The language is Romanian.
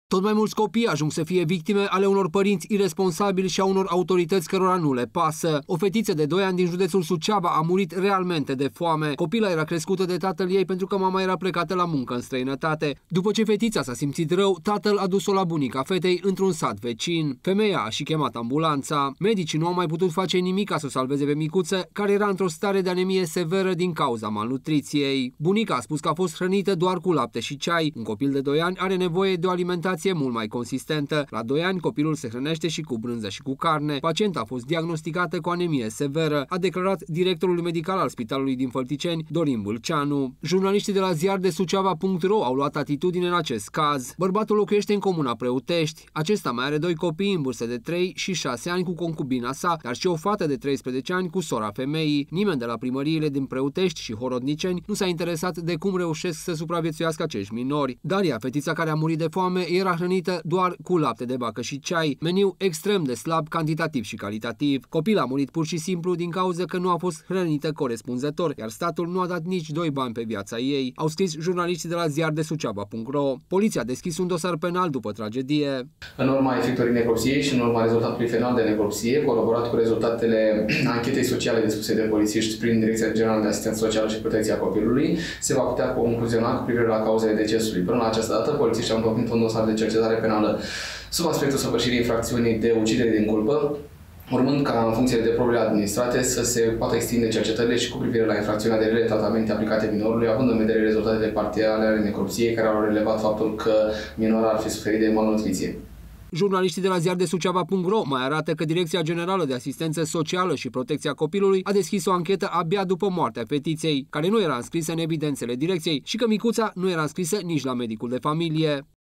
Tot mai mulți copii ajung să fie victime ale unor părinți iresponsabili și a unor autorități cărora nu le pasă. O fetiță de 2 ani din județul Suceava a murit realmente de foame. Copila era crescută de tatăl ei pentru că mama era plecată la muncă în străinătate. După ce fetița s-a simțit rău, tatăl a dus-o la bunica fetei într-un sat vecin. Femeia a și chemat ambulanța. Medicii nu au mai putut face nimic ca să o salveze pe micuță, care era într-o stare de anemie severă din cauza malnutriției. Bunica a spus că a fost hrănită doar cu lapte și ceai. Un copil de 2 ani are nevoie de o alimentație mult mai consistentă. La 2 ani copilul se hrănește și cu brânză și cu carne. Pacienta a fost diagnosticată cu anemie severă, a declarat directorul medical al spitalului din Fălticeni, Dorin Bâlceanu. Jurnaliștii de la ziardesuceava.ro au luat atitudine în acest caz. Bărbatul locuiește în comuna Preutești. Acesta mai are 2 copii în vârstă de 3 și 6 ani cu concubina sa, dar și o fată de 13 ani cu sora femeii. Nimeni de la primăriile din Preutești și Horodniceni nu s-a interesat de cum reușesc să supraviețuiască acești minori. Daria, fetița care a murit de foame, era hrănită doar cu lapte de vacă și ceai, meniu extrem de slab cantitativ și calitativ. Copila a murit pur și simplu din cauza că nu a fost hrănită corespunzător, iar statul nu a dat nici 2 bani pe viața ei, au scris jurnaliștii de la ziardesuceava.ro. Poliția a deschis un dosar penal după tragedie. În urma efectuării necropsiei și în urma rezultatului final de necropsie, colaborat cu rezultatele anchetei sociale depuse de polițiști prin Direcția Generală de Asistență Socială și Protecția Copilului, se va putea concluziona cu privire la cauzele decesului. Până la această dată, polițiștii au întocmit un dosar de cercetare penală sub aspectul săvârșirii infracțiunii de ucidere din culpă, urmând ca, în funcție de probele administrate, să se poată extinde cercetările și cu privire la infracțiunea de rele tratamente aplicate minorului, având în vedere rezultatele parțiale ale necropsiei care au relevat faptul că minorul ar fi suferit de malnutriție. Jurnaliștii de la ziardesuceava.ro mai arată că Direcția Generală de Asistență Socială și Protecția Copilului a deschis o anchetă abia după moartea fetiței, care nu era înscrisă în evidențele direcției, și că micuța nu era înscrisă nici la medicul de familie.